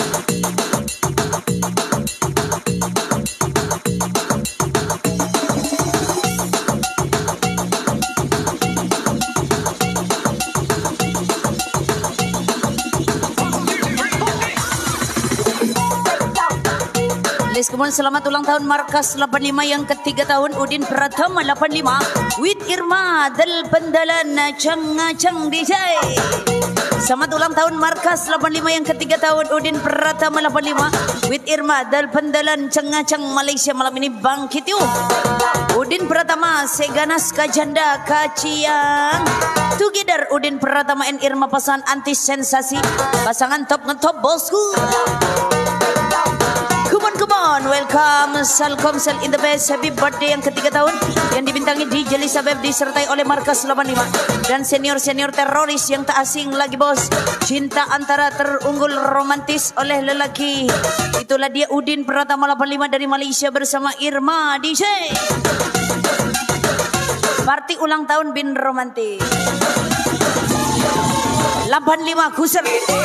Kemudian selamat ulang tahun Markas 85 yang ketiga tahun Udin Pratama 85 with Irma Del Pendalan Cang DJ. Selamat ulang tahun Markas 85 yang ketiga tahun Udin Pratama 85 with Irma Del Pendalan Cang Malaysia malam ini bangkit yuk. Udin Pratama Seganas Kajanda Kaciang together Udin Pratama and Irma pasangan anti sensasi pasangan top ngetop bosku. Come on, welcome Salkomsel in the best happy birthday yang ketiga tahun yang dibintangi DJ Elizabeth disertai oleh Markas 85 dan senior-senior teroris yang tak asing lagi bos. Cinta antara terunggul romantis oleh lelaki. Itulah dia Udin Pratama 85 dari Malaysia bersama Irma DJ. Party ulang tahun bin romantis 85 Kuser.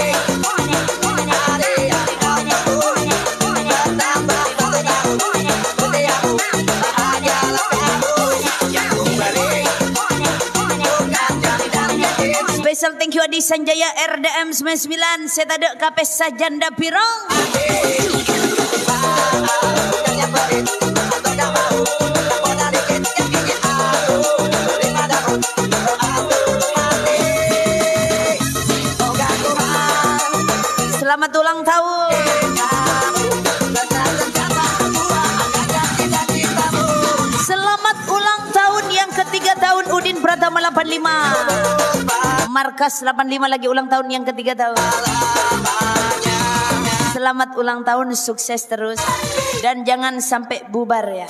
Special thank you Adi Sanjaya RDM 99 Setade Kapes Sajanda Pirang. Selamat ulang tahun. Selamat ulang tahun yang ketiga tahun Udin Pratama 85. Markas 85 lagi ulang tahun yang ketiga tahun. Selamat ulang tahun, sukses terus dan jangan sampai bubar ya.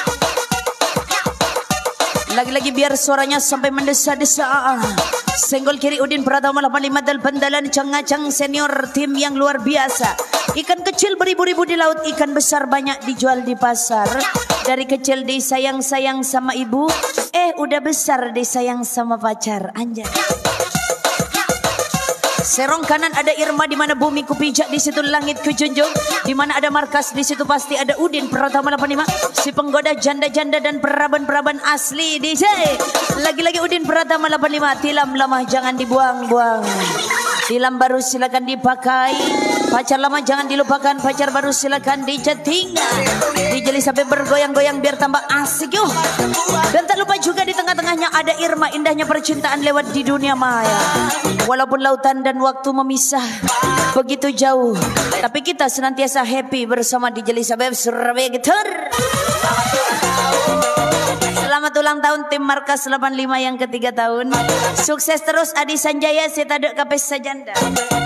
Lagi-lagi biar suaranya sampai mendesa-desa. Senggol kiri Udin Pratama 85 Del Pendalan Cang senior tim yang luar biasa. Ikan kecil beribu-ribu di laut, ikan besar banyak dijual di pasar. Dari kecil disayang-sayang sama ibu, udah besar disayang sama pacar. Anjay. Serong kanan ada Irma, di mana bumi kupijak di situ langit kujunjung, di mana ada Markas di situ pasti ada Udin Pratama 85. Si penggoda janda-janda dan peraban-peraban asli DJ. Lagi-lagi Udin Pratama 85. Tilam lama jangan dibuang-buang. Tilam baru silakan dipakai. Pacar lama jangan dilupakan, pacar baru silakan dicetingkan. Dijeli sampai bergoyang-goyang biar tambah asik yuk. Dan tak lupa juga di tengah-tengahnya ada Irma, indahnya percintaan lewat di dunia maya. Walaupun lautan dan waktu memisah begitu jauh, tapi kita senantiasa happy bersama DJ Elizabeth Surabaya Gitar. Selamat ulang tahun tim Markas 85 yang ketiga tahun. Sukses terus Adi Sanjaya Setade Kapes Sajanda.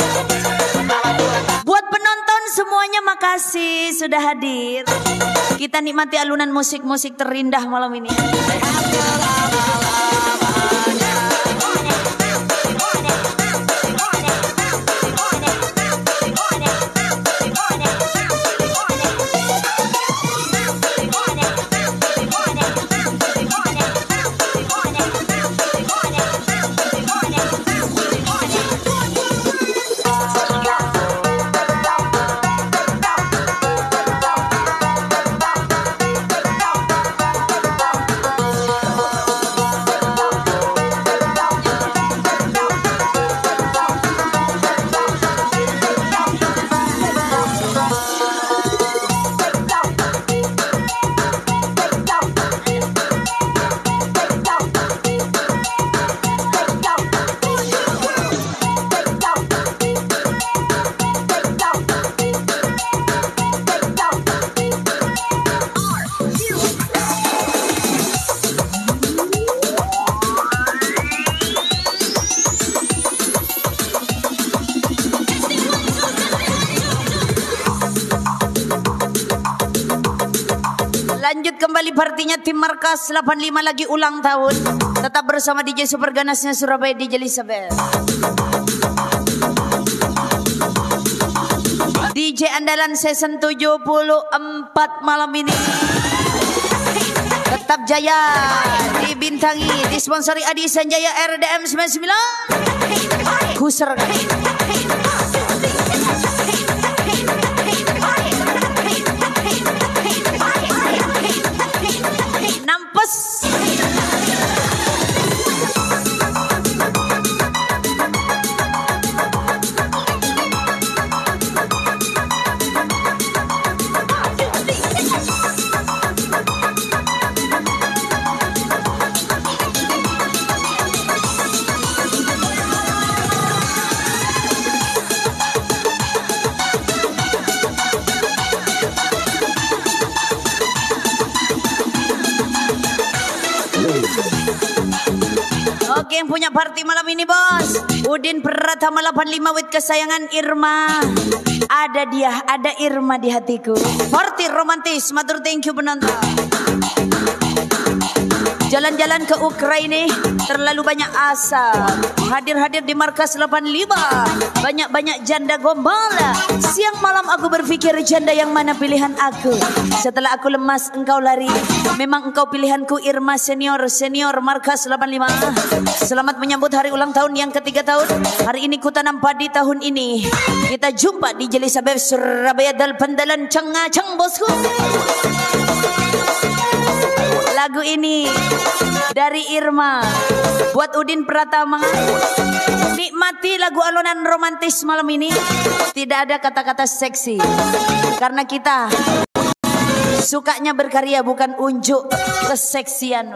Buat penonton semuanya makasih sudah hadir. Kita nikmati alunan musik-musik terindah malam ini. Lanjut kembali partinya tim Markas 85 lagi ulang tahun. Tetap bersama DJ Super Ganasnya Surabaya DJ Elizabeth. DJ andalan season 74 malam ini. Tetap jaya dibintangi, disponsori Adi Sanjaya RDM 99. Kuser. Oke, yang punya party malam ini bos, Udin Pratama 85 with kesayangan Irma. Ada dia, ada Irma di hatiku. Party romantis, matur thank you penonton. Jalan-jalan ke Ukraina terlalu banyak asap. Hadir-hadir di markas 85. Banyak-banyak janda gombal. Siang malam aku berpikir janda yang mana pilihan aku. Setelah aku lemas engkau lari. Memang engkau pilihanku Irma senior markas 85. Selamat menyambut hari ulang tahun yang ketiga tahun. Hari ini ku tanam padi tahun ini. Kita jumpa di Jelisabeth Surabaya Dal Pandalan Cengacang bosku. Lagu ini dari Irma buat Udin Pratama. Nikmati lagu alunan romantis malam ini. Tidak ada kata-kata seksi, karena kita sukanya berkarya bukan unjuk keseksian.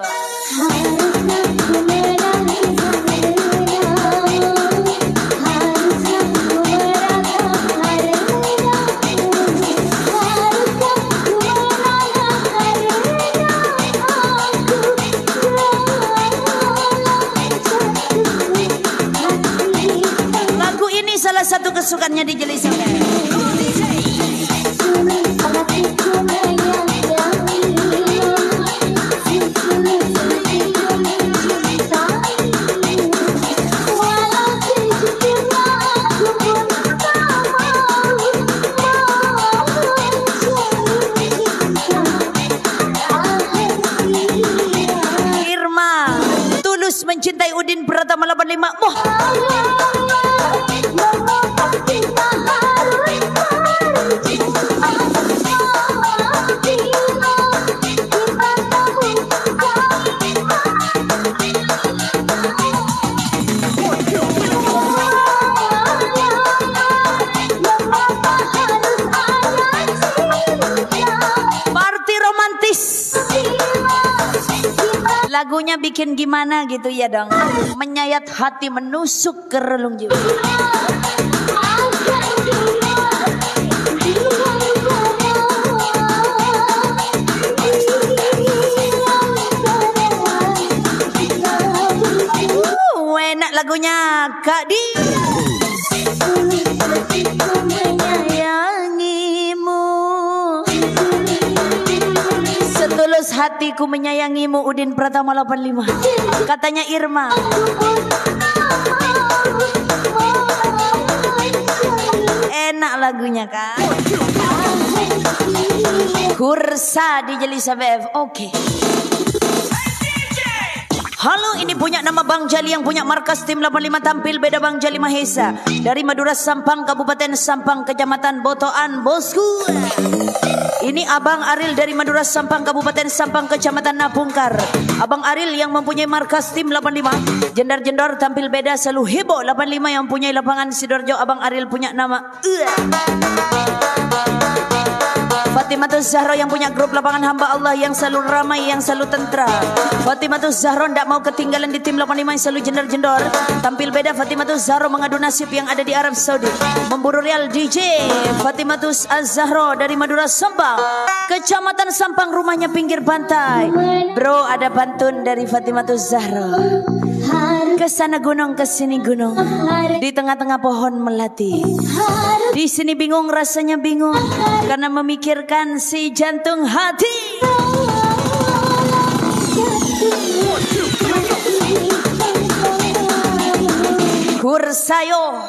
Salah satu kesukaannya di Jelisabeth. Irma tulus mencintai Udin Pratama 85. Wah. Lagunya bikin gimana gitu ya dong, menyayat hati, menusuk ke relung jiwa. Enak lagunya Kak Di. Setulus hatiku menyayangimu Udin Pratama 85. Katanya Irma. Enak lagunya kan. Kursa di Jelisabeth. Oke. Halo, ini punya nama Bang Jali yang punya markas tim 85 tampil beda Bang Jali Mahesa dari Madura Sampang, Kabupaten Sampang, Kecamatan Botoan, bosku. Ini Abang Aril dari Madura Sampang, Kabupaten Sampang, Kecamatan Napungkar. Abang Aril yang mempunyai markas tim 85. Jendar-jendor tampil beda selalu heboh 85 yang punya lapangan Sidoarjo. Abang Aril punya nama Fatimatus Zahro yang punya grup lapangan hamba Allah yang selalu ramai, yang selalu tentram. Fatimatus Zahro tidak mau ketinggalan di tim 85 yang selalu jendar-jendor. Tampil beda Fatimatus Zahro mengadu nasib yang ada di Arab Saudi. Memburu real DJ Fatimatus Az-Zahro dari Madura Sampang, Kecamatan Sampang, rumahnya pinggir pantai. Bro, ada pantun dari Fatimatus Zahro. Kesana gunung, kesini gunung, di tengah-tengah pohon melati. Di sini bingung, rasanya bingung, karena memikirkan si jantung hati. Kursayo.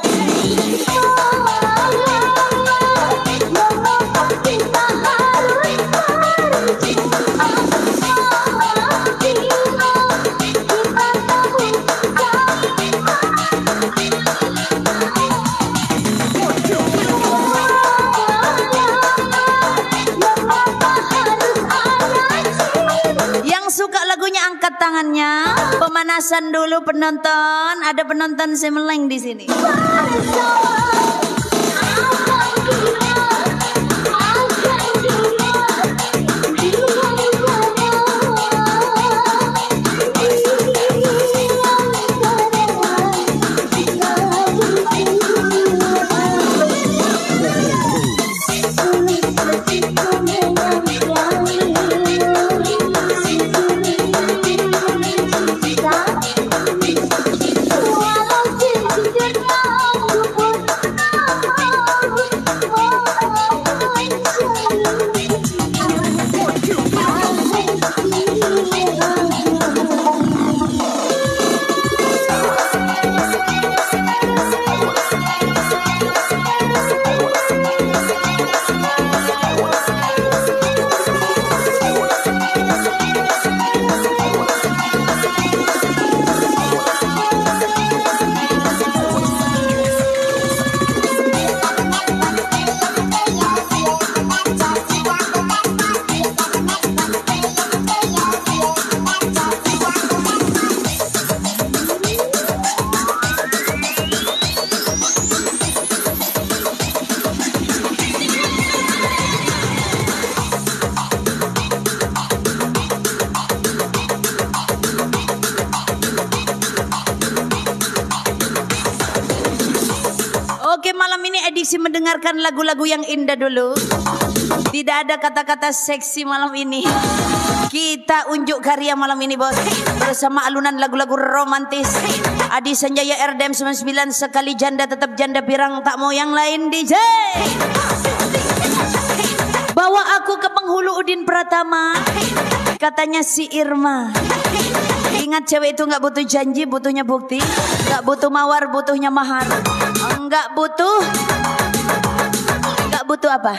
Angkat tangannya, pemanasan dulu penonton. Ada penonton semeleng di sini. Permisi mendengarkan lagu-lagu yang indah dulu. Tidak ada kata-kata seksi malam ini. Kita unjuk karya malam ini bos. Bersama alunan lagu-lagu romantis. Adi Sanjaya RDM 99 sekali janda tetap janda pirang tak mau yang lain DJ. Bawa aku ke penghulu Udin Pratama. Katanya si Irma. Ingat cewek itu nggak butuh janji, butuhnya bukti. Nggak butuh mawar, butuhnya mahar. Nggak butuh apa?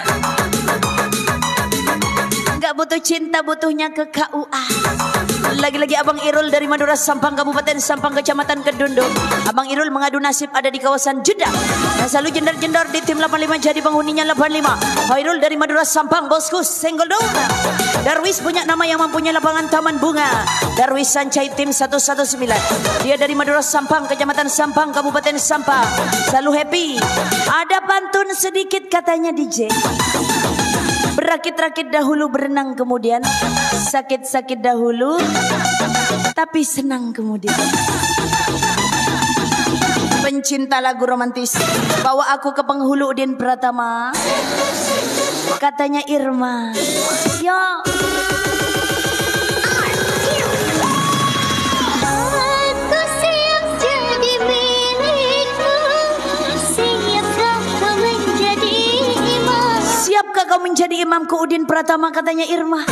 Nggak butuh cinta, butuhnya ke KUA. Lagi-lagi Abang Irul dari Madura Sampang, Kabupaten Sampang, Kecamatan Kedundung. Abang Irul mengadu nasib ada di kawasan Jeddah. Yang selalu jendor-jendor di tim 85 jadi penghuninya 85. Hairul dari Madura Sampang, bosku senggol dong. Darwis punya nama yang mempunyai lapangan taman bunga. Darwis Sancai tim 119. Dia dari Madura Sampang, Kecamatan Sampang, Kabupaten Sampang. Selalu happy. Ada pantun sedikit katanya DJ. Berakit-rakit dahulu, berenang kemudian. Sakit-sakit dahulu, tapi senang kemudian. Pencinta lagu romantis, bawa aku ke penghulu Udin Pratama. Katanya Irma, yo. Siapkah kau menjadi imamku Udin Pratama, katanya Irma.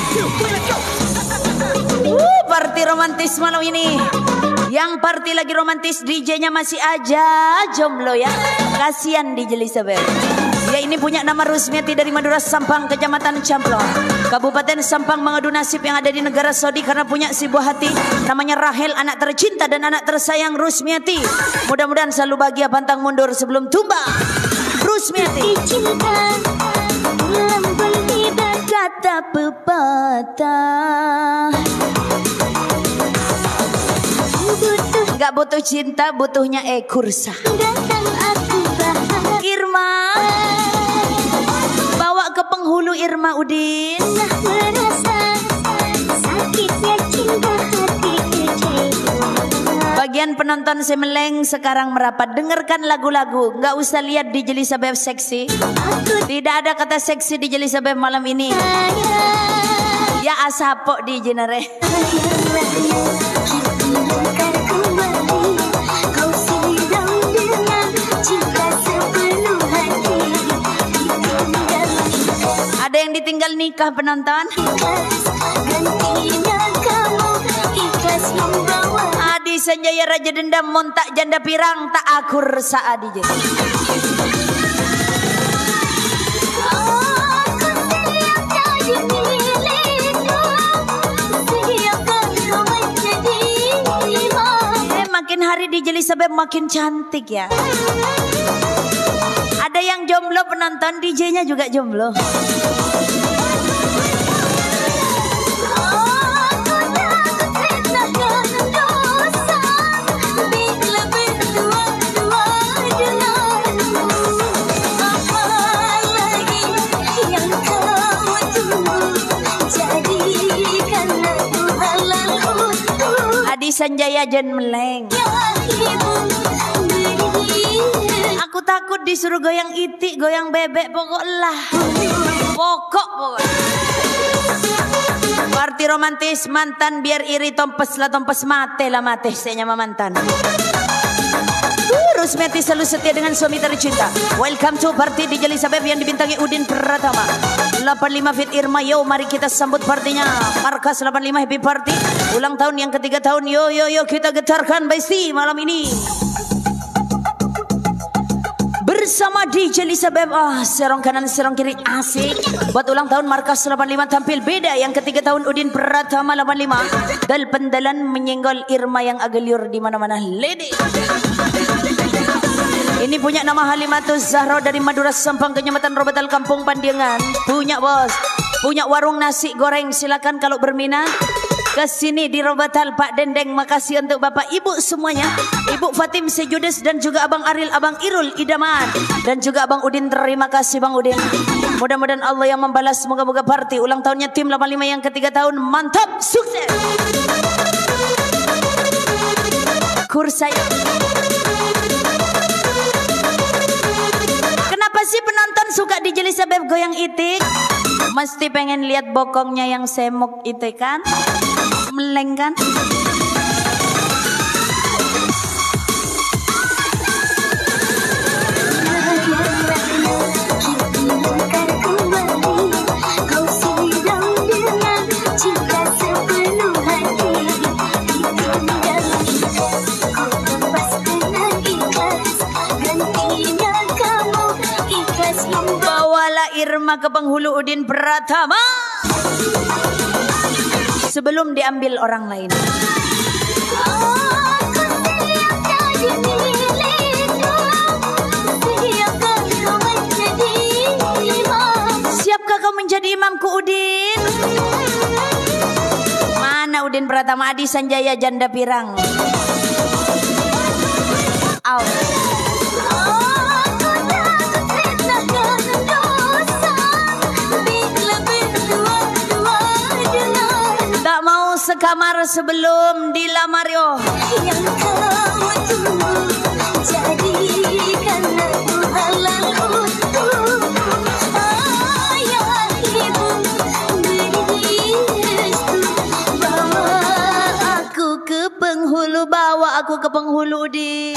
Party romantis malam ini. Yang party lagi romantis, DJ-nya masih aja jomblo ya. Kasihan DJ Elizabeth. Dia ini punya nama Rusmiati dari Madura Sampang, Kecamatan Camplong, Kabupaten Sampang, mengadu nasib yang ada di negara Saudi karena punya si buah hati namanya Rahel, anak tercinta dan anak tersayang Rusmiati. Mudah-mudahan selalu bahagia, pantang mundur sebelum tumbang. Rusmiati. Kata pepatah, gak butuh cinta, butuhnya kursa. Irma, bawa ke penghulu Irma Udin. Bagian penonton Semeleng sekarang merapat. Dengarkan lagu-lagu, nggak usah lihat DJ Elizabeth seksi. Tidak ada kata seksi DJ Elizabeth malam ini. Ya asapok DJ nare. Ada yang ditinggal nikah penonton? Adi Sanjaya Raja Dendam, montak janda pirang tak akur saat DJ. Makin hari DJ Elizabeth makin cantik ya. Ada yang jomblo penonton, DJ-nya juga jomblo. Adi Sanjaya Jen Meleng. Aku takut disuruh goyang itik, goyang bebek, pokok Party romantis mantan biar iri, tompes mate lah mate saya mantan. Rusmiati selalu setia dengan suami tercinta. Welcome to party DJ Elizabeth yang dibintangi Udin Pratama. 85 Fit Irma, yo mari kita sambut partinya. Markas 85 happy party. Ulang tahun yang ketiga tahun, yo kita getarkan besti malam ini. Bersama DJ Elizabeth, serong kanan serong kiri asik. Buat ulang tahun Markas 85 tampil beda. Yang ketiga tahun Udin Pratama 85. Dal pendalan menyenggol Irma yang agak liur di mana-mana lady. Ini punya nama Halimatus Zahra dari Madura Sampang, Kecamatan Robetal, Kampung Pandiangan. Punya bos, punya warung nasi goreng. Silakan kalau berminat ke sini di Robetal Pak Dendeng. Makasih untuk Bapak Ibu semuanya, Ibu Fatim Sejudes dan juga Abang Aril, Abang Irul Idaman dan juga Abang Udin. Terima kasih Bang Udin. Mudah-mudahan Allah yang membalas. Moga-moga party ulang tahunnya tim 85 yang ketiga tahun mantap, sukses. Kursai. Kenapa pasti penonton suka DJ Elizabeth goyang itik. Mesti pengen lihat bokongnya yang semok itu kan? Meleng kan? Irma ke penghulu Udin Pratama sebelum diambil orang lain. Siapkah kau menjadi imamku Udin? Mana Udin Pratama? Adi Sanjaya janda pirang. Au. Sekamar sebelum dilamar yo. Yang kamu tunggu jadikan aku halal utuh. Ayah ibu beri restu. Bawa aku ke penghulu, bawa aku ke penghulu di.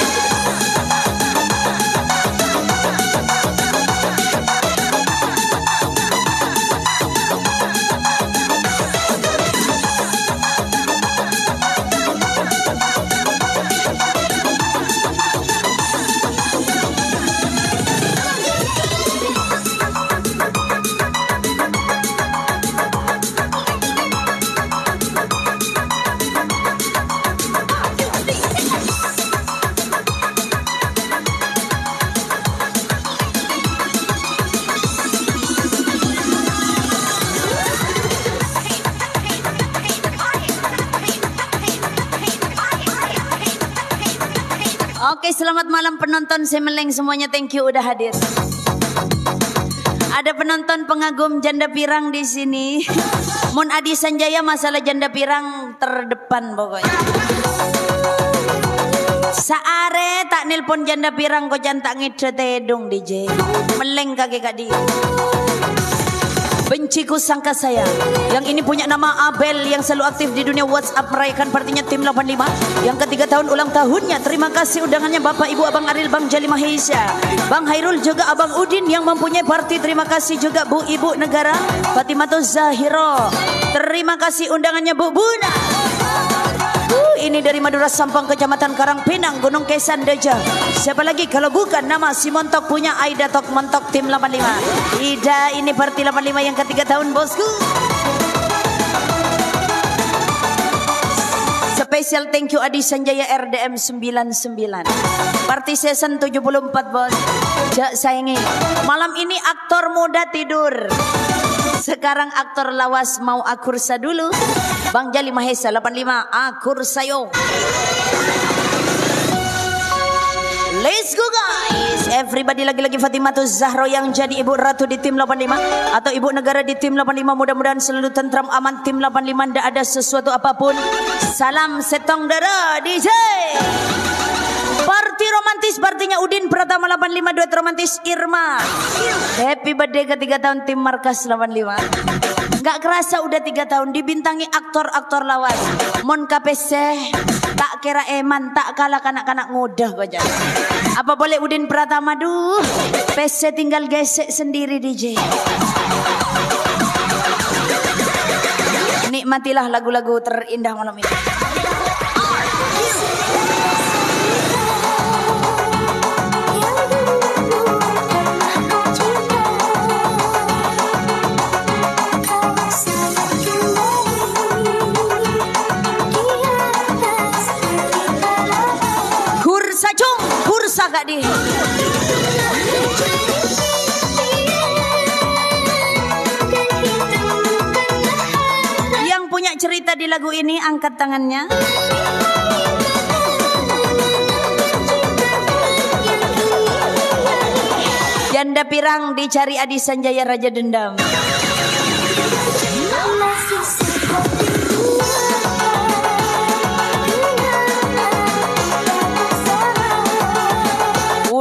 Oke, selamat malam penonton Semeleng semuanya, thank you udah hadir. Ada penonton pengagum janda pirang di sini. Mun Adi Sanjaya masalah janda pirang terdepan pokoknya. Saare tak nelpon janda pirang kok jantak ngidret edung DJ. Meleng kaki kadi. Benciku sangka saya yang ini punya nama Abel yang selalu aktif di dunia WhatsApp merayakan partinya tim 85 yang ketiga tahun ulang tahunnya. Terima kasih undangannya Bapak Ibu Abang Aril, Bang Jali Mahisha, Bang Hairul juga Abang Udin yang mempunyai party. Terima kasih juga Bu Ibu Negara Fatimatul Zahiro. Terima kasih undangannya Bu Buna. Ini dari Madura Sampang, Kecamatan Karangpinang, Gunung Kesan Deja. Siapa lagi kalau bukan nama si Montok punya Aida Tok Montok tim 85. Ida ini party 85 yang ketiga tahun bosku. Spesial thank you Adi Sanjaya RDM 99. Party season 74 bos. Jak sayangi. Malam ini aktor muda tidur. Sekarang aktor lawas mau akursa dulu. Bang Jali Mahesa 85 akursayo. Let's go guys. Everybody lagi-lagi Fatimatul Zahro yang jadi ibu ratu di tim 85 atau ibu negara di tim 85. Mudah-mudahan selalu tentram aman tim 85. Tidak ada sesuatu apapun. Salam setong dara DJ. Party romantis, partinya Udin Pratama 85, duet romantis Irma. Happy birthday ke 3 tahun tim Markas 85. Gak kerasa udah 3 tahun dibintangi aktor-aktor lawas. Mon KPC tak kira eman, tak kalah kanak-kanak ngudah baca. Apa boleh Udin Pratama duh. PC tinggal gesek sendiri DJ. Nikmatilah lagu-lagu terindah malam ini. Kursa Kak Di. Yang punya cerita di lagu ini angkat tangannya. Janda pirang dicari Adi Sanjaya Raja Dendam.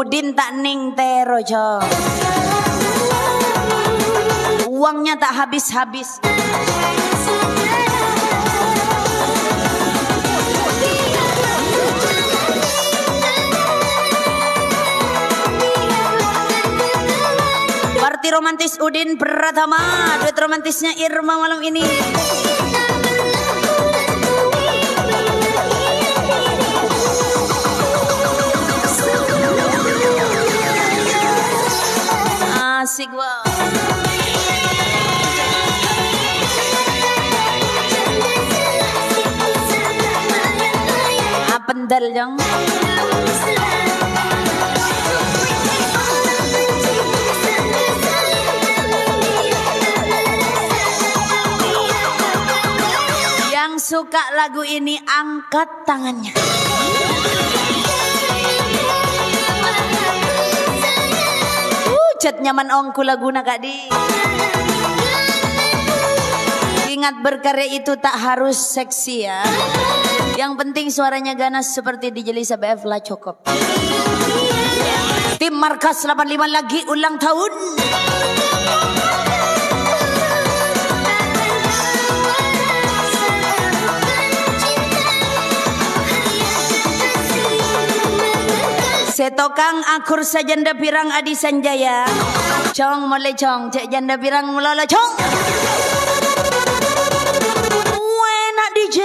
Udin tak ning tero Cong. Uangnya tak habis-habis. Parti romantis Udin Pratama, duet romantisnya Irma malam ini. Asik banget. Apendal Jong. Yang suka lagu ini angkat tangannya. Cat nyaman ongku laguna Kak Di. Ingat berkarya itu tak harus seksi ya. Yang penting suaranya ganas seperti DJ Lisa BF lah cukup. Tim Markas 85 lagi ulang tahun. Setokang akur sajanda pirang Adi Sanjaya. Cong mulai cong, cek janda pirang mulala cong. Enak DJ.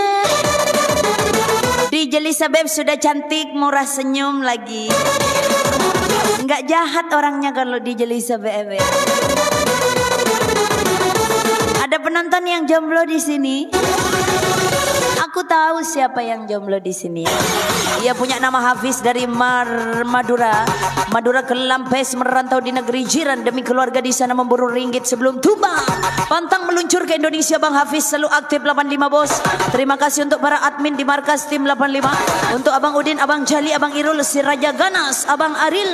DJ Lisa Beb sudah cantik, murah senyum lagi. Enggak jahat orangnya kalau DJ Lisa Beb. Ada penonton yang jomblo di sini. Aku tahu siapa yang jomblo di sini. Ia punya nama Hafiz dari Madura. Madura ke Lampes, merantau di negeri jiran demi keluarga di sana memburu ringgit sebelum tumbang. Pantang meluncur ke Indonesia Bang Hafiz, selalu aktif 85 bos. Terima kasih untuk para admin di markas tim 85. Untuk Abang Udin, Abang Jali, Abang Irul, si Raja Ganas, Abang Aril.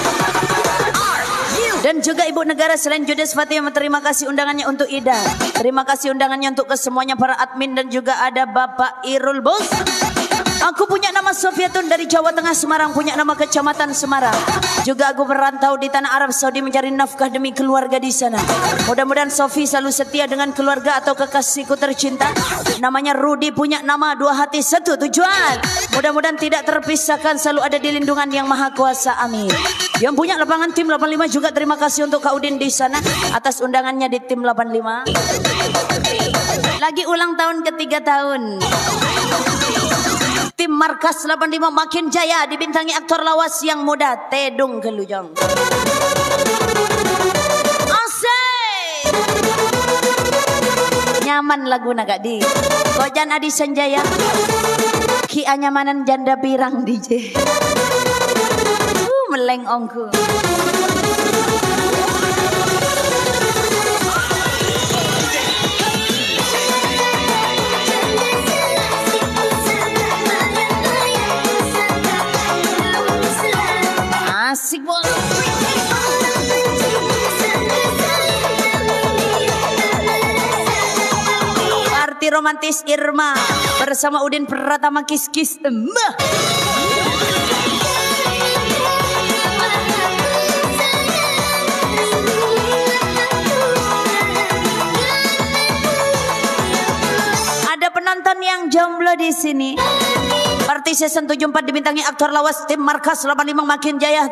Dan juga Ibu Negara selain Judes Fatimah, terima kasih undangannya untuk Ida. Terima kasih undangannya untuk kesemuanya para admin dan juga ada Bapak Irul Bos. Aku punya nama Sofiatun dari Jawa Tengah Semarang, punya nama Kecamatan Semarang. Juga aku merantau di tanah Arab Saudi mencari nafkah demi keluarga di sana. Mudah-mudahan Sofi selalu setia dengan keluarga atau kekasihku tercinta. Namanya Rudi, punya nama dua hati satu tujuan. Mudah-mudahan tidak terpisahkan, selalu ada di lindungan yang maha kuasa, amin. Yang punya lapangan tim 85 juga terima kasih untuk Kak Udin di sana atas undangannya di tim 85. Lagi ulang tahun ke-3 tahun. Tim Markas 85 makin jaya dibintangi aktor lawas yang muda Tedung Gelujong. Asik. Nyaman lagu Kak Di. Kojan Adi Sanjaya. Ki anyamanan janda pirang DJ. Meleng ongku. Asik bos. Parti romantis Irma bersama Udin Pratama Kis-Kis Mbah. Ada penonton yang jomblo di sini. Parti season 74 dibintangi aktor lawas tim Markas 85 makin jaya.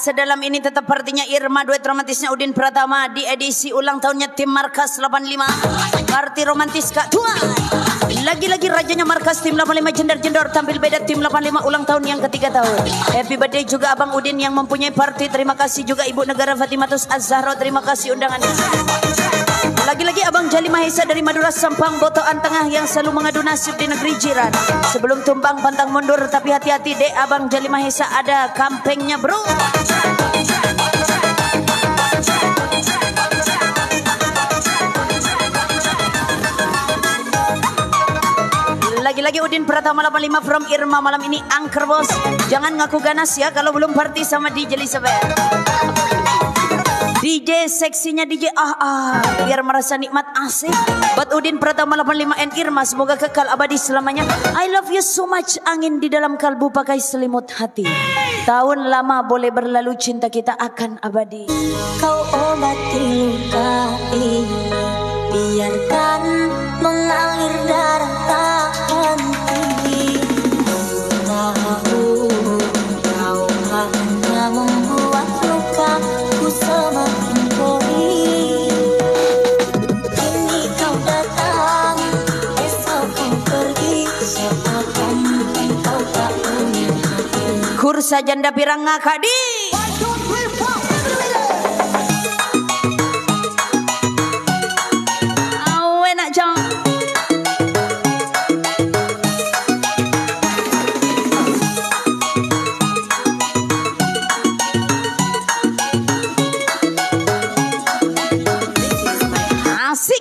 sedalam ini tetap partinya Irma, duet romantisnya Udin Pratama di edisi ulang tahunnya tim Markas 85. Parti romantis Kak Tuan. Lagi-lagi rajanya Markas tim 85 jendar-jendor tampil beda tim 85 ulang tahun yang ketiga tahun. Happy birthday juga Abang Udin yang mempunyai parti. Terima kasih juga Ibu Negara Fatimatus Az-Zahra. Terima kasih undangannya. Lagi-lagi Abang Jali Mahesa dari Madura Sampang Botoan Tengah yang selalu mengadu nasib di negeri jiran. Sebelum tumbang pantang mundur, tapi hati-hati dek Abang Jali Mahesa, ada kampengnya bro. Lagi-lagi Udin Pratama 85 from Irma malam ini angker bos. Jangan ngaku ganas ya kalau belum party sama DJ Elizabeth. DJ seksinya DJ biar merasa nikmat asik. Buat Udin Pratama 85 and Irma, semoga kekal abadi selamanya. I love you so much. Angin di dalam kalbu pakai selimut hati. Tahun lama boleh berlalu, cinta kita akan abadi. Kau obati luka ini, biarkan mengalir darah tak henti. Tahu kau hanya membuat lukaku semakin perih. Kini kau datang, esok kau pergi, seakan kau tak punya hati. Kursa janda pirang ngakadi. Enak jang. Asik.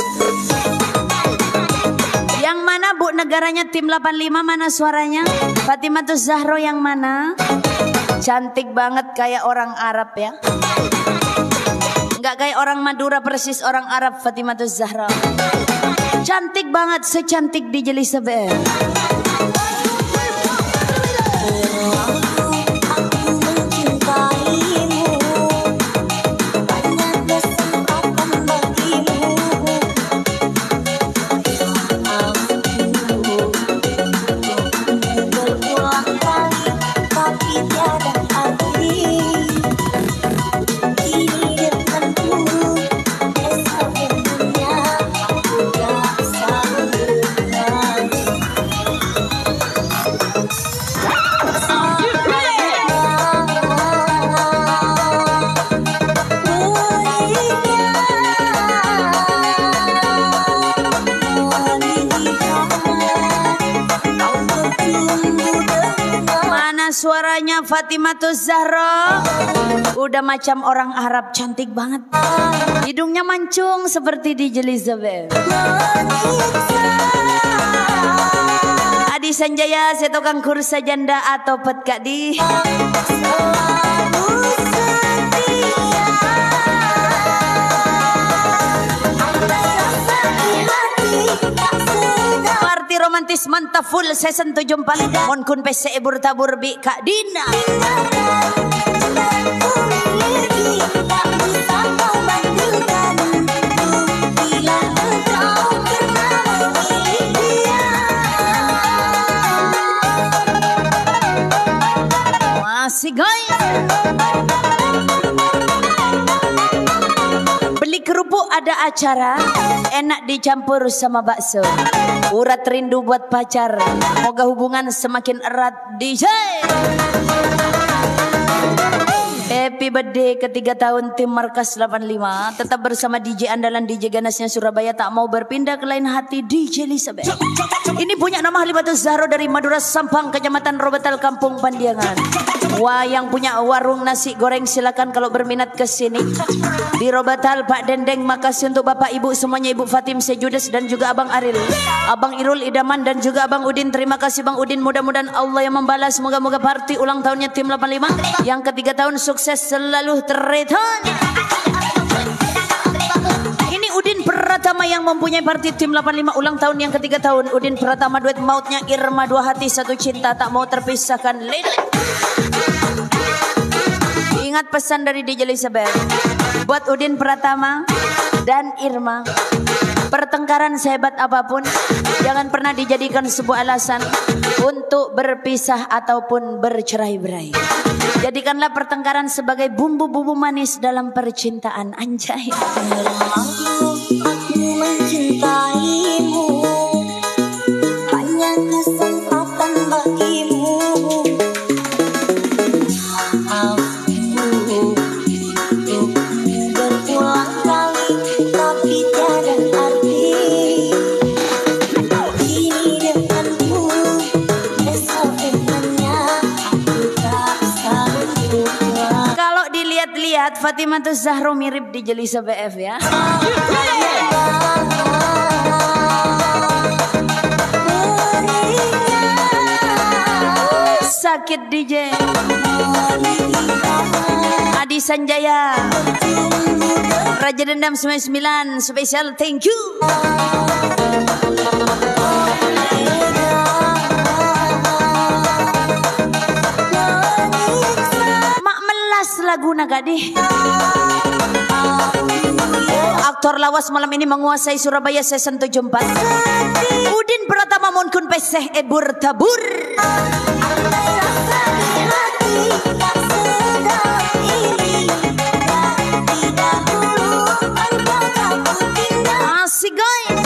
Yang mana Bu negaranya tim 85, mana suaranya? Fatimatus Zahro yang mana? Cantik banget kayak orang Arab ya. Enggak kayak orang Madura, persis orang Arab. Fatimatus Zahra cantik banget, secantik DJ Elizabeth. Suaranya Fatimatus Zahra udah macam orang Arab, cantik banget. Hidungnya mancung seperti DJ Elizabeth. Adi Sanjaya, saya tukang kursa janda atau pet Kak Di. Romantis mantap full season 74. Mon kun pese tabur bi Kak Dina. Masih guys. Beli kerupuk ada acara, enak dicampur sama bakso. Urat rindu buat pacar, moga hubungan semakin erat DJ. Happy birthday ke-3 tahun tim Markas 85. Tetap bersama DJ andalan DJ ganasnya Surabaya, tak mau berpindah ke lain hati DJ Elizabeth. Ini punya nama Fatimatus Zahra dari Madura Sampang, Kecamatan Robetal, Kampung Pandiangan. Wah, yang punya warung nasi goreng silakan kalau berminat ke sini. Di Robetal Pak Dendeng, makasih untuk Bapak Ibu semuanya, Ibu Fatim Sejudes dan juga Abang Aril, Abang Irul Idaman dan juga Abang Udin. Terima kasih Bang Udin, mudah-mudahan Allah yang membalas. Moga-moga party ulang tahunnya tim 85 yang ke-3 tahun sukses selalu terretan. Ini Udin Pratama yang mempunyai party tim 85 ulang tahun yang ke-3 tahun. Udin Pratama duet mautnya Irma, dua hati satu cinta, tak mau terpisahkan. Ingat pesan dari DJ Elizabeth buat Udin Pratama dan Irma. Pertengkaran sehebat apapun jangan pernah dijadikan sebuah alasan untuk berpisah ataupun bercerai-berai. Jadikanlah pertengkaran sebagai bumbu-bumbu manis dalam percintaan. Anjay. Terlalu aku mencintaimu, hanya kesempatan bagimu. Maafku untuk berulang kali, tapi tiada arti. Ini denganmu, esok dengannya, aku tak sanggup. Kalau dilihat-lihat Fatimah Zahra mirip di Jelisa BF ya. Sakit DJ Adi Sanjaya Raja Dendam 99 spesial thank you. Mak melas lagu nagadi. Aktor lawas malam ini menguasai Surabaya season 74. Udin Pratama Monkun Peseh Ebur Tabur. Asik guys.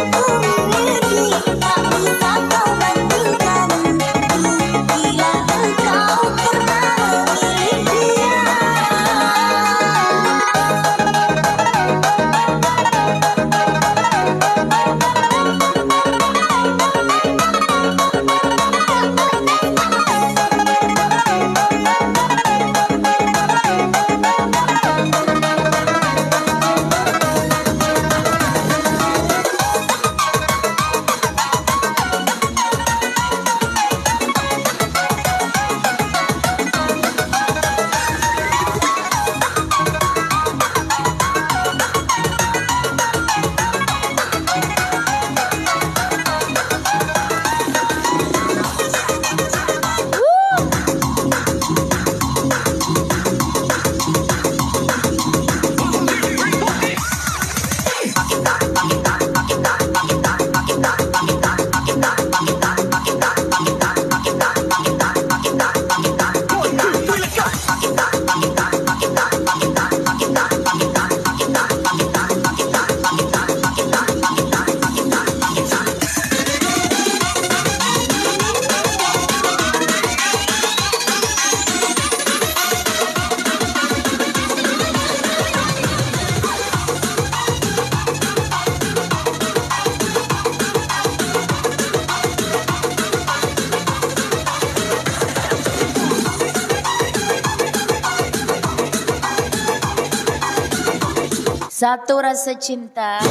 Satu rasa cinta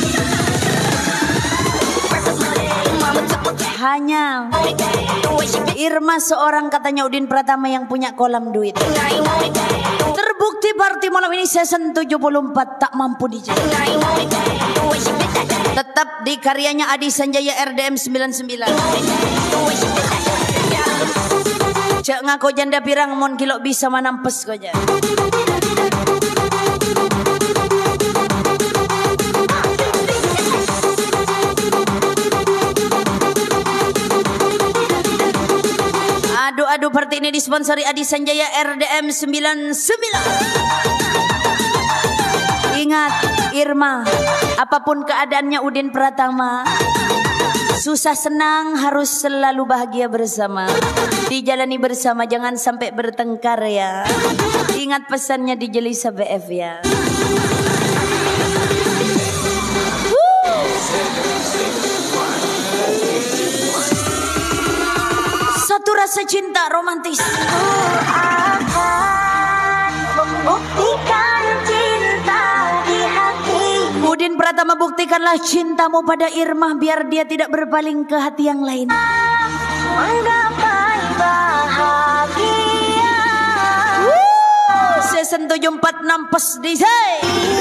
hanya Irma seorang katanya Udin Pratama yang punya kolam duit. Terbukti party malam ini season 74 tak mampu dijaga. Tetap di karyanya Adi Sanjaya RDM 99. Cak ngaku janda pirang mon kilo bisa manampes koja. Adu party ini disponsori Adi Sanjaya RDM 99. Ingat Irma, apapun keadaannya Udin Pratama, susah senang harus selalu bahagia bersama. Dijalani bersama, jangan sampai bertengkar ya. Ingat pesannya di Jelisa BF ya. Satu rasa cinta romantis. Buktikan cinta di hati. Udin Pratama, buktikanlah cintamu pada Irma biar dia tidak berpaling ke hati yang lain. Menggapai bahagia. Season 74 nampes di say.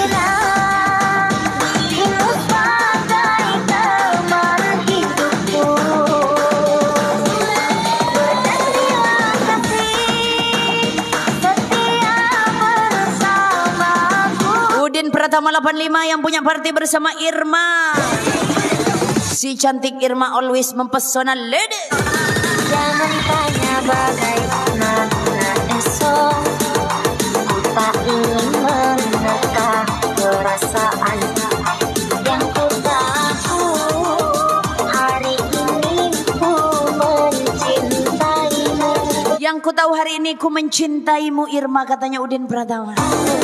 Pratama 85 yang punya party bersama Irma. Si cantik Irma always mempesona ladies. Jangan tanya bagaimana esok. kosong. Ku tak ingin menerka perasaan yang ku tahu. Hari ini ku mencintaimu. Yang ku tahu hari ini ku mencintaimu, Irma, katanya Udin Pratama.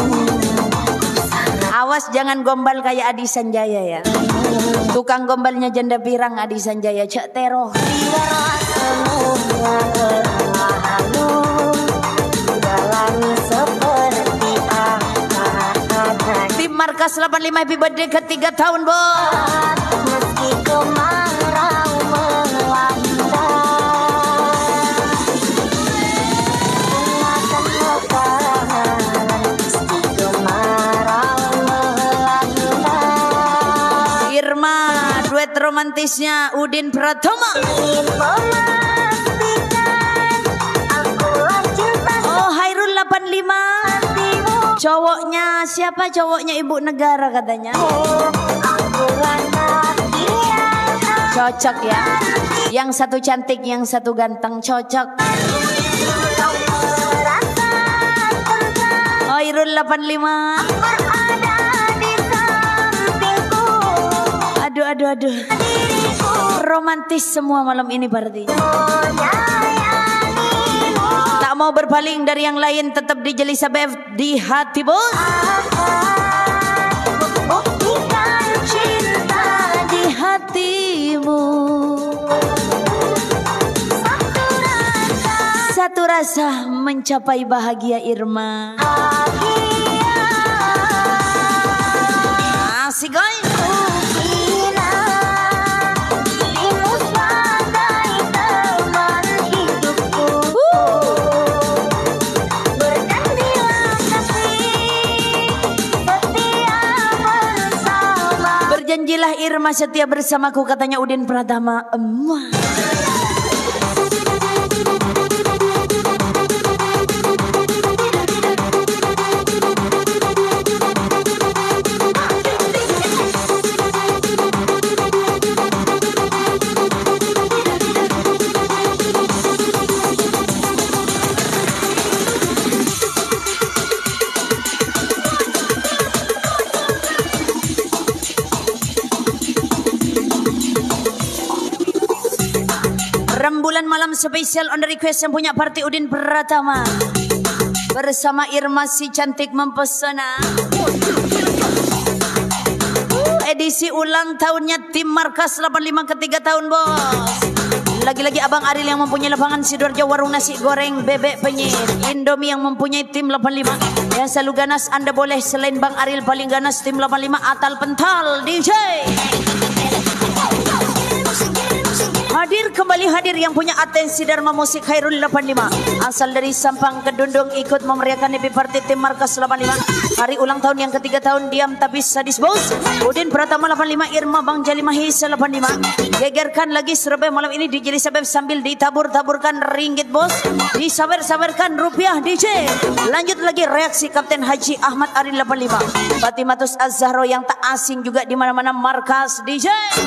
Awas jangan gombal kayak Adi Sanjaya ya. Tukang gombalnya janda pirang Adi Sanjaya, cek teroh. Biarlah semua berlalu, jalani seperti apa adanya. Tim Markas 85 happy birthday ke 3 tahun, Bos. Meski kemarau melanda, bunga akan mekar. Meski kemarau melanda, Irma, duet romantisnya Udin Pratama. ingin memastikan akulah cinta Oh, Hairul 85. sejatimu. Cowoknya siapa? Cowoknya Ibu Negara katanya. Akulah laki yang Cocok ya. Yang satu cantik, yang satu ganteng, cocok. kau merasa tentang Hairul 85. berada di sampingku. Aduh. Diriku Romantis semua malam ini berarti. menyayangimu. Tak mau berpaling dari yang lain, tetap di Jelisabeth di hati, Bos. Buktikan cinta Di hatimu. Satu rasa mencapai bahagia, Irma. bahagia. Asik, guys. Kukira dirimu sebagai teman hidupku. Berjanjilah kasih setia bersama. Berjanjilah Irma setia bersamaku, katanya Udin Pratama. Emak. Rembulan malam spesial on the request yang punya party Udin Pratama bersama Irma si cantik mempesona. Edisi ulang tahunnya tim Markas 85 ke 3 tahun, Bos. Lagi-lagi Abang Aril yang mempunyai lapangan Sidoarjo, warung nasi goreng bebek penyit. Indomie yang mempunyai tim 85 yang selalu ganas. Anda boleh selain Bang Aril paling ganas tim 85 Atal Pental DJ. Hadir kembali yang punya atensi Dharma Musik Hairul 85. Asal dari Sampang Kedundung ikut memeriahkan happy party tim Markas 85. Hari ulang tahun yang ketiga tahun diam tapi sadis, Bos. Udin Pratama 85, Irma Bang Jali Mahisa 85. Gegerkan lagi Surabaya malam ini di Jelisabeth sambil ditabur-taburkan ringgit, Bos. Disabar-sabarkan rupiah DJ. Lanjut lagi reaksi Kapten Haji Ahmad Aril 85. Fatimatus Az-Zahro yang tak asing juga di mana-mana Markas DJ.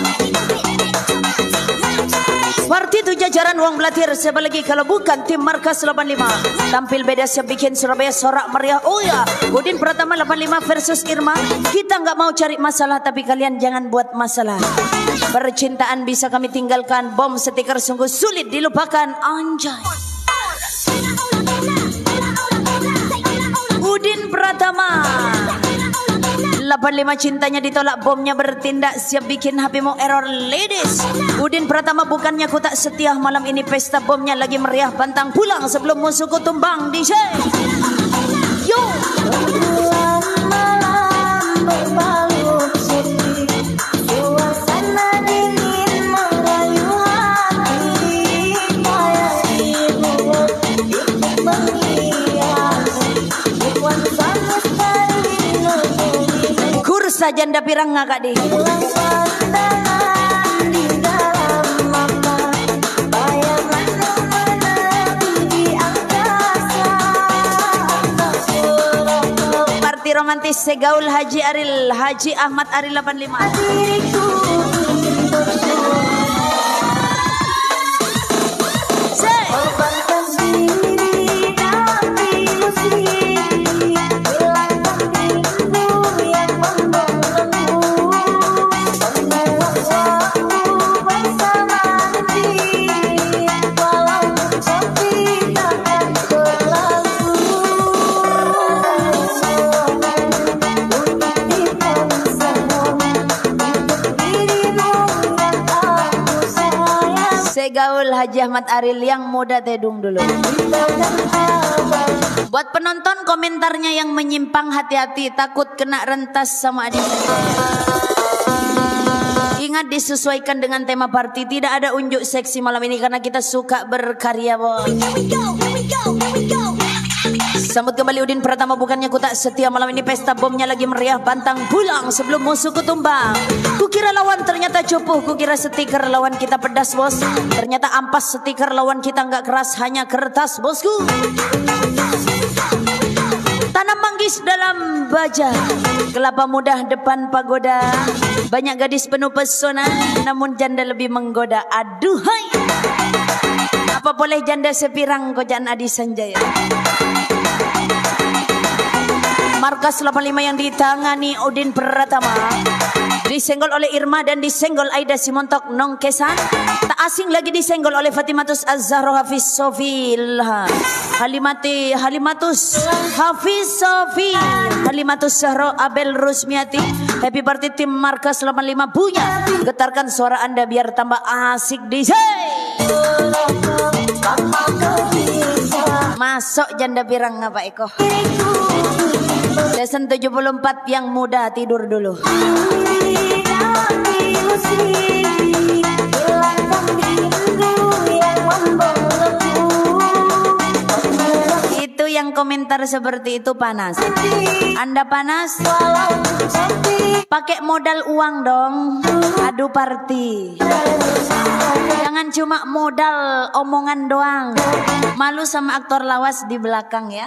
Parti itu jajaran uang belatir. Siapa lagi kalau bukan tim Markas 85. Tampil beda siap bikin Surabaya sorak meriah. Oh ya, Udin Pratama 85 versus Irma. Kita nggak mau cari masalah, tapi kalian jangan buat masalah. Percintaan bisa kami tinggalkan. Bom stiker sungguh sulit dilupakan. Anjay. Udin Pratama 85 cintanya ditolak, bomnya bertindak, siap bikin HPmu error ladies. Udin Pratama bukannya ku tak setia, malam ini pesta bomnya lagi meriah, pantang pulang sebelum musuhku tumbang DJ. Yo. Malam berbalut sepi, suasana dingin menggayuh hati. Kayak dibuat ikut menghiasi, bukan sama sekali lebih. Kursa janda pirang ngakak deh. Hilang pandangan di dalam mata, bayangan yang menanti di angkasa. Parti romantis segaul Haji Aril, Haji Ahmad Aril 85. Diriku korbankan diri tapi gaul Haji Ahmad Aril yang muda tedung dulu. Buat penonton komentarnya yang menyimpang hati-hati, takut kena rentas sama adik. Ingat disesuaikan dengan tema party. Tidak ada unjuk seksi malam ini karena kita suka berkarya, boy. Sambut kembali Udin Pratama, bukannya ku tak setia. Malam ini pesta bomnya lagi meriah, pantang pulang sebelum musuhku tumbang. Kukira lawan ternyata cupuh, kukira stiker lawan kita pedas, bos. Ternyata ampas stiker lawan kita nggak keras, hanya kertas, bosku. Tanam manggis dalam baja, kelapa muda depan pagoda. Banyak gadis penuh pesona, namun janda lebih menggoda. Aduhai, apa boleh janda sepirang kojaan Adi Sanjaya. Markas 85 yang ditangani Udin Pratama, disenggol oleh Irma dan disenggol Aida Simontok Nongkesan. Tak asing lagi disenggol oleh Fatimatus Az-Zahra Hafiz Sofil Halimatus Hafiz Sofi Halimatus Zahra Abel Rusmiati. Happy birthday tim Markas 85 punya. Getarkan suara Anda biar tambah asik di masuk janda pirang apa Eko. Lesson 74 yang muda tidur dulu. Itu yang komentar seperti itu panas. Anda panas? Pakai modal uang dong. Adu party. Jangan cuma modal omongan doang. Malu sama aktor lawas di belakang ya.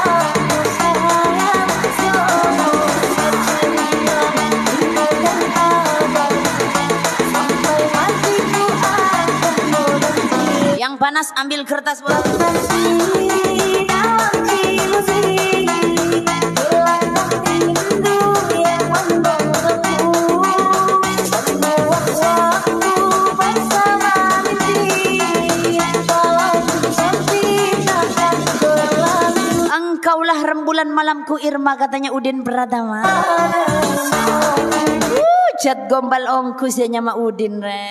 Yang panas ambil kertas bola. Engkaulah rembulan malamku Irma, katanya Udin Pratama. Jat gombal ongkus ya nyama Udin re.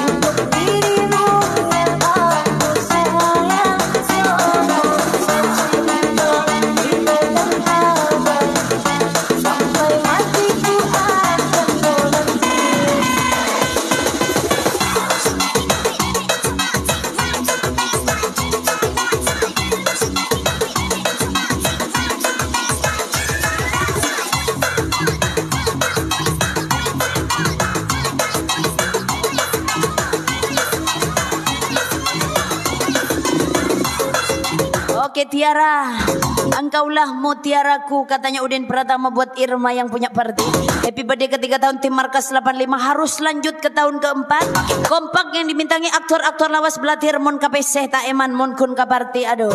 Oke Tiara, engkaulah mutiaraku, katanya Udin Pratama buat Irma yang punya party. Happy birthday ke-3 tahun tim Markas 85 harus lanjut ke tahun ke-4. Kompak yang dimintangi aktor-aktor lawas belatir mon kapeseh tak eman mon kun kaparti. Aduh.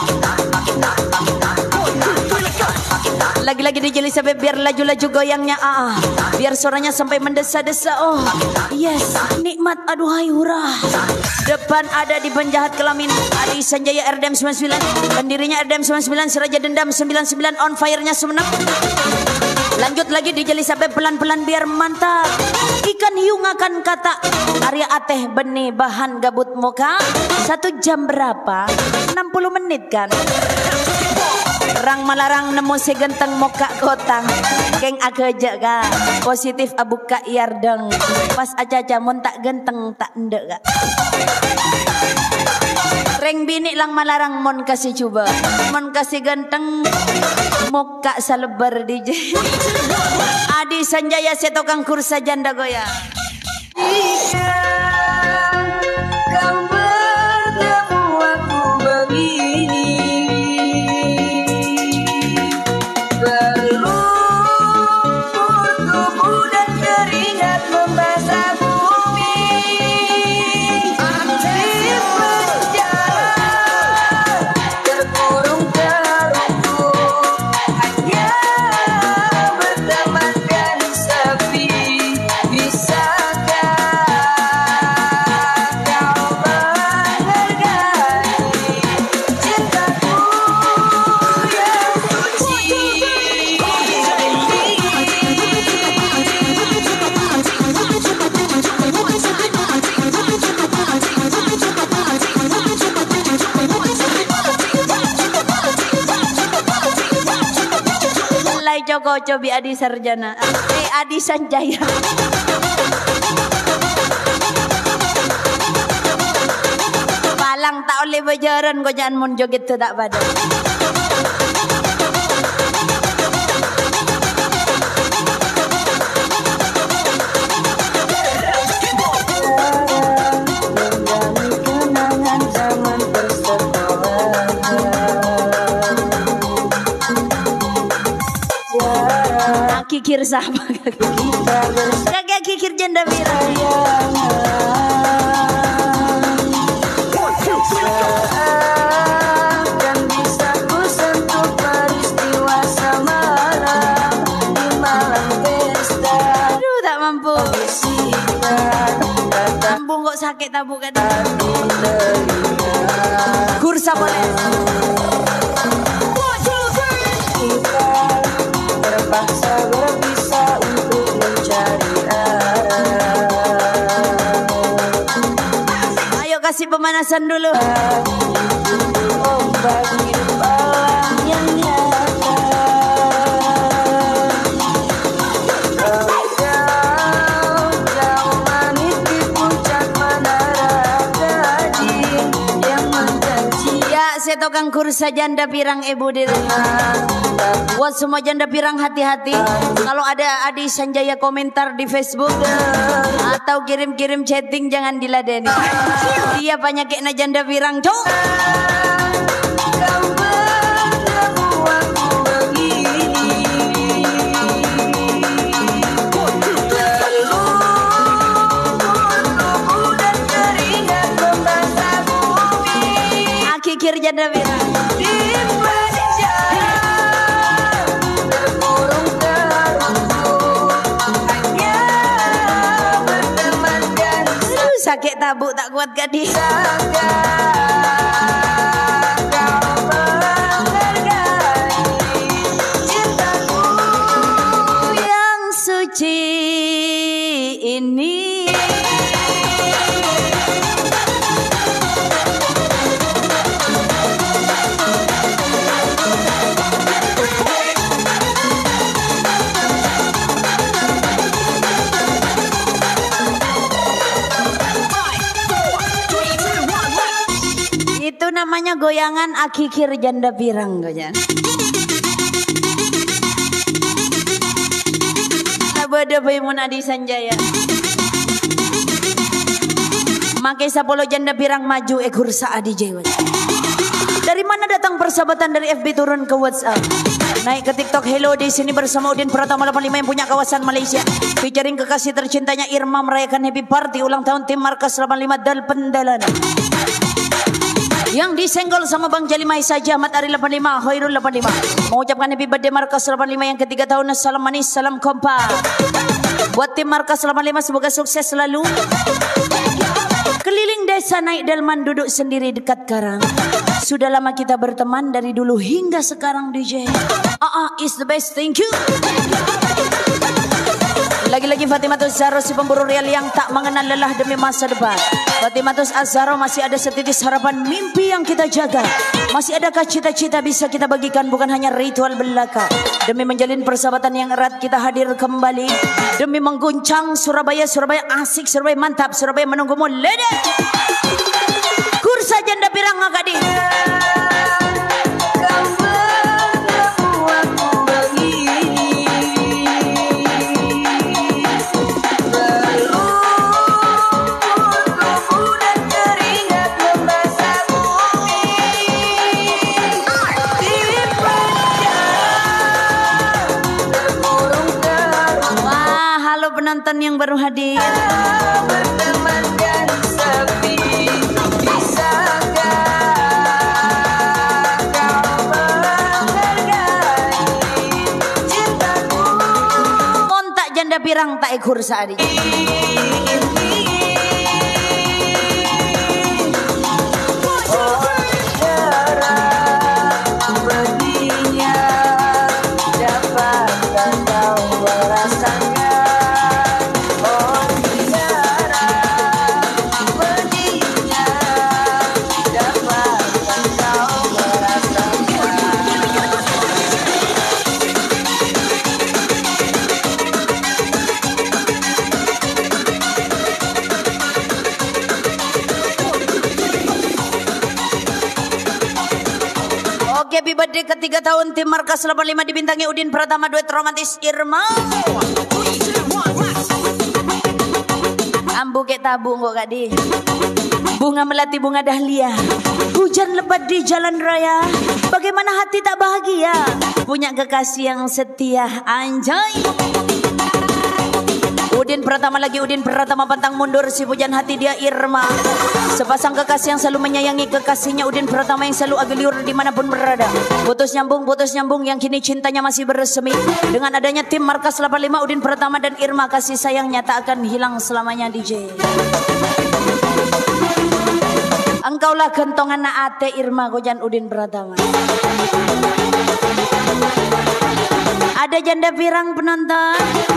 Lagi-lagi DJ Elizabeth biar laju-laju goyangnya biar suaranya sampai mendesa-desa. Oh yes, nikmat aduhai hurah. Depan ada di penjahat kelamin Adi Sanjaya RDM 99, pendirinya RDM 99, Seraja Dendam 99, on fire-nya semenep. Lanjut lagi DJ Elizabeth pelan-pelan biar mantap. Ikan hiung akan kata Arya Ateh benih bahan gabut muka. 1 jam berapa? 60 menit kan? Rang malarang nemu si genteng moka kotang. Keng akeja ka positif abuka iardeng. Pas aja mon tak genteng tak ndek ka. Reng bini lang malarang mon kasih coba. Mon kasih genteng moka salebar DJ. Adi Sanjaya setokang kursa janda goyang. Kau bertemu aku begini. Cobi Adi Sarjana. Adi Sanjaya. Palang tak oleh berjaran kau jangan mun joget tu tak pada. Kikir sahabat kakek kikir janda birang Kan bisa ku sentuh peristiwa semalam di malam pesta. Aduh tak mampu Bisikan kata Mampu kok sakit tabuk kan di telinga. Kursa boleh Kita terpaksa berpisah untuk mencari arah. Ayo kasih pemanasan dulu Ombak hidup alam yang nyata. Jauh manis di puncak menara gading yang menjanji ya saya tukang kursa janda pirang ibu di rumah. Buat semua janda pirang hati-hati. Kalau ada Adi Sanjaya komentar di Facebook atau kirim-kirim chatting jangan diladeni. Dia penyakitnya janda pirang cok. kau bertemu aku begini. Tubuh dan keringat membasah bumi. Kikir janda pirang. Di penjara terkurung terungkung, hanya berteman dan Sakit tabuk tak kuat gadis. saga. Kau menghargai cintaku Yang suci ini. Itu namanya goyangan akikir janda pirang goyan. Abada Baimun Adi Sanjaya. Makai sapolo janda pirang maju kursa Adi Jewa. Dari mana datang persahabatan dari FB turun ke WhatsApp? Naik ke TikTok, hello di sini bersama Udin Pratama 85 yang punya kawasan Malaysia. Featuring kekasih tercintanya Irma merayakan happy party ulang tahun tim Markas 85 Dal Pendalan. Yang disenggol sama Bang Jali Maisa Ahmad Ari 85, Hoirul 85. Mengucapkan happy birthday Markas 85 yang ketiga tahun. Salam manis, salam kompak. Buat tim Markas 85 semoga sukses selalu. Keliling desa naik delman duduk sendiri dekat karang. Sudah lama kita berteman dari dulu hingga sekarang DJ. Is the best, thank you. Lagi-lagi Fatimatus Zahro si pemburu real yang tak mengenal lelah demi masa depan. Fatimatus Azharo masih ada setitis harapan mimpi yang kita jaga. Masih adakah cita-cita bisa kita bagikan bukan hanya ritual belaka. Demi menjalin persahabatan yang erat kita hadir kembali. Demi mengguncang Surabaya, Surabaya asik, Surabaya mantap, Surabaya menunggumu lede. Kursa janda pirang ngakadi. kau bertemu aku begini. Tubuh dan keringat membasah bumi. Di penjara terkurung terungkung, Wah, halo penonton yang baru hadir. berteman dan sepi. Bisakah kau menghargai cintaku Montak janda pirang tak ikur saadi. Pedihnya dapatkah kau merasakan? Oh tiara, pedihnya dapatkah kau merasakan? Oke, happy birthday ke-3 tahun tim Markas 85 dibintangi Udin Pratama, duet romantis Irma. Ambu kek tabu kok Kak Di. Bunga melati bunga dahlia, hujan lebat di jalan raya. Bagaimana hati tak bahagia punya kekasih yang setia, anjay. Udin Pratama lagi, Udin Pratama pantang mundur, si pujan hati dia Irma. Sepasang kekasih yang selalu menyayangi kekasihnya, Udin Pratama yang selalu ageliur dimanapun berada. Putus nyambung yang kini cintanya masih bersemi. Dengan adanya tim Markas 85, Udin Pratama dan Irma, kasih sayangnya tak akan hilang selamanya. DJ engkaulah gentongan naate Irma gojan Udin Pratama. Ada janda pirang penonton.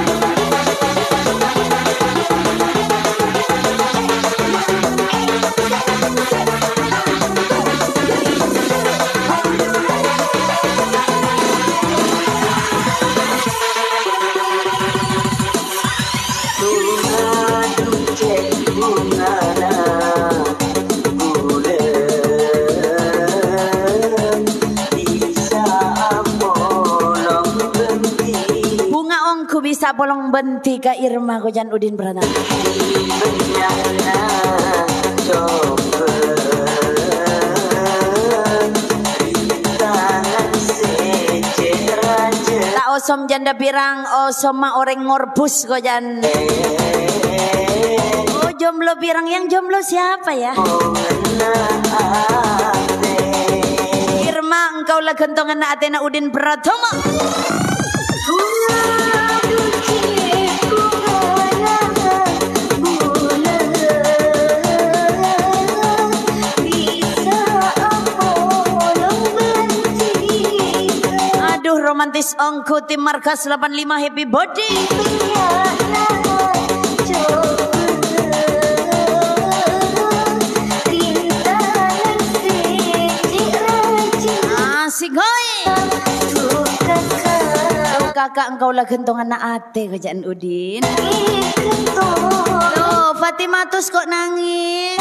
Bisa bolong benti ka Irma gojan Udin Pratama. Tak osom janda pirang, osom ma orang ngorbus gojan. Oh jomblo pirang, yang jomblo siapa ya? Irma, engkau lah gentongan na Athena Udin Pratama. Aduh romantis ongku tim Markas 85, happy birthday. Asik hoi. Kakak engkau lah gentongan na ate kerjaan Udin. Loh Fatimatus kok nangis.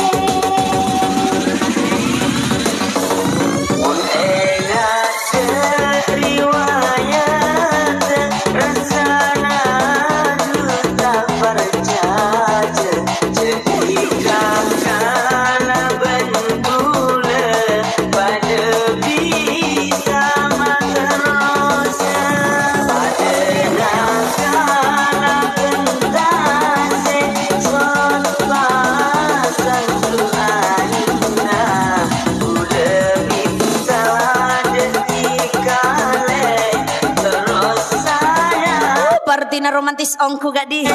Partina romantis ongku gak di.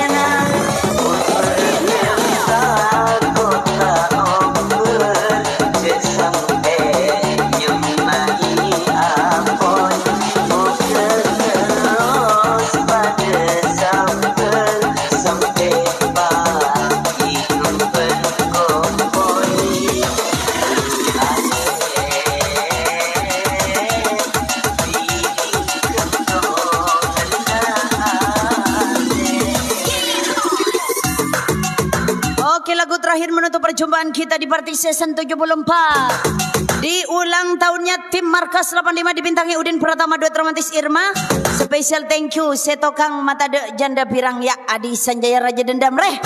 Terakhir menutup perjumpaan kita di party season 74 di ulang tahunnya tim Markas 85 dibintangi Udin Pratama, duet romantis Irma. Special thank you setokang mata de janda pirang ya Adi Sanjaya Raja Dendam reh.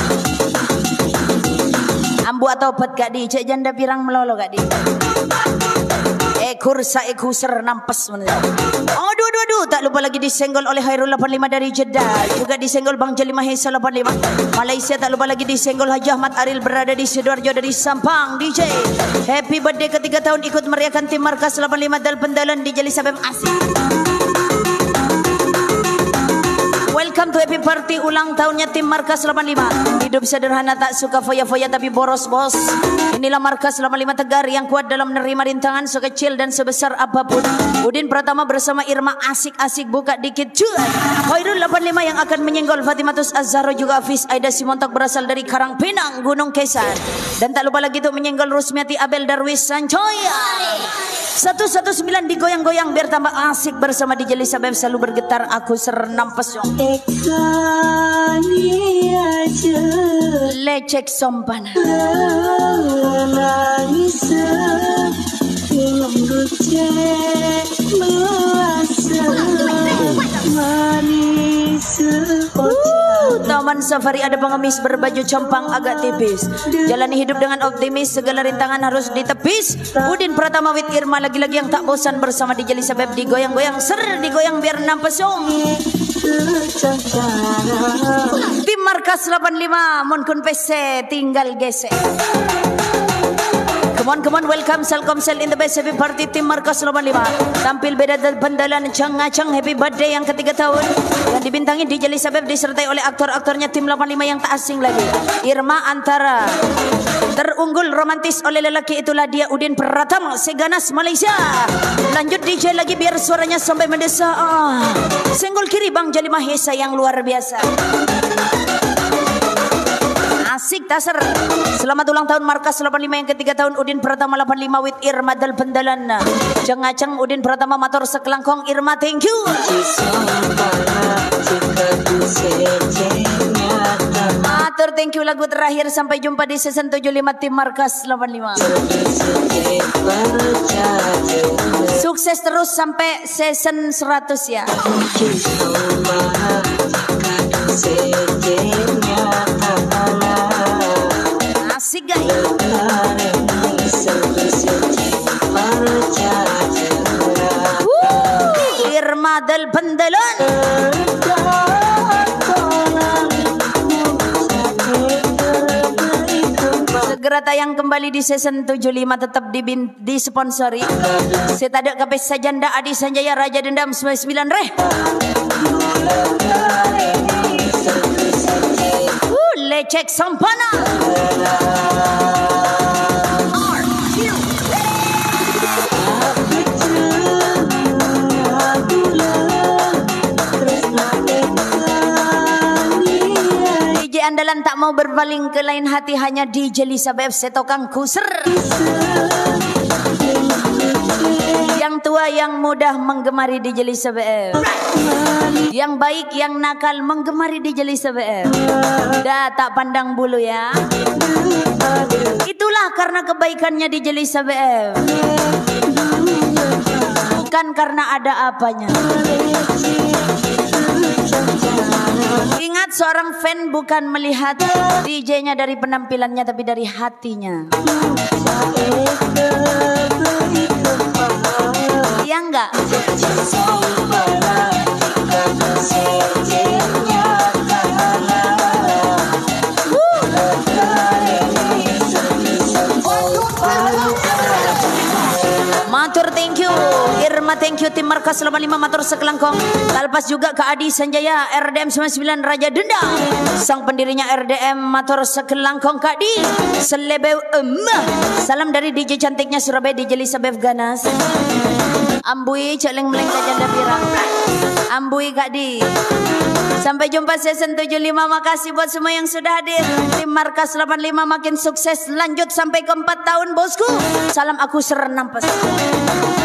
Ambu atau pet gak di cek janda pirang melolo gak di. Kursa ekuser nampes menurut. Oh dua tak lupa lagi disenggol oleh Hairul 85 dari Jeddah, juga disenggol Bang Jali Mahesa 85 Malaysia, tak lupa lagi disenggol Haji Ahmad Aril berada di Sidoarjo dari Sampang. DJ happy birthday ke-3 tahun ikut meriahkan tim Markas 85 Dal Pendalan di Jali Sabem Asik. Welcome to happy party ulang tahunnya tim Markas 85. Hidup sederhana tak suka foya-foya tapi boros bos. Inilah Markas 85 Tegar yang kuat dalam menerima rintangan sekecil dan sebesar apapun. Udin Pratama bersama Irma asik-asik buka dikit cuan. Khairul 85 yang akan menyenggol Fatimatus Azharo juga Hafiz Aida Simontok berasal dari Karangpinang Gunung Kesan. Dan tak lupa lagi tuh menyenggol Rusmiati Abel Darwis Sancoya. 119 digoyang-goyang biar tambah asik bersama DJ Lisa Beb selalu bergetar aku serenam pesong. Lecek sompana. Taman safari ada pengemis berbaju compang agak tipis. Jalani hidup dengan optimis, segala rintangan harus ditepis. Udin Pratama with Irma lagi-lagi yang tak bosan bersama DJ Elizabeth digoyang-goyang ser, digoyang biar nampesong. Tim Markas 85 Mon kun PC tinggal gesek. Come on, welcome Selkomsel in the best happy party Tim Markas 85. Tampil beda dan bendalan cang-cang happy birthday yang ketiga tahun. Yang dibintangi DJ Elizabeth disertai oleh aktor-aktornya Tim 85 yang tak asing lagi. Irma Antara. Terunggul romantis oleh lelaki itulah dia Udin Pratama Seganas Malaysia. Lanjut DJ lagi biar suaranya sampai mendesa. Senggol kiri Bang Jali Mahesa yang luar biasa. Asik taser. Selamat ulang tahun Markas 85 yang ketiga tahun Udin Pratama 85 with Irma Dal Pendalan. Ceng-aceng Udin Pratama motor sekelangkong Irma thank you. Matur thank you lagu terakhir sampai jumpa di season 75 Tim Markas 85. Sukses terus sampai season 100 ya. Asik guys. Irma Dal Pendalan. Segera tayang kembali di season 75 tetap disponsori. Setada KP Sajanda Adi Sanjaya Raja Dendam 99 Reh. Lecek Sampana. DJ andalan tak mau berpaling ke lain hati hanya DJ Elizabeth setokang kuser. Yang tua yang mudah menggemari DJ Elizabeth. Yang baik yang nakal menggemari DJ Elizabeth. Dah tak pandang bulu ya. Itulah karena kebaikannya DJ Elizabeth. Bukan karena ada apanya. Ingat seorang fan bukan melihat DJ-nya dari penampilannya tapi dari hatinya. Iya enggak? Matur thank you Irma thank you Tim Markas 85 matur sekelangkong. Talpas juga ke Adi Sanjaya RDM 99 Raja Denda. Sang pendirinya RDM matur sekelangkong Kak Di Selebeu salam dari DJ cantiknya Surabaya DJ Elizabeth Ganas. Ambui celeng meleng janda pirang. Ambui Kak Di. Sampai jumpa season 75. Makasih buat semua yang sudah hadir. Tim Markas 85 makin sukses lanjut sampai ke 4 tahun bosku. Salam aku serenam pesan.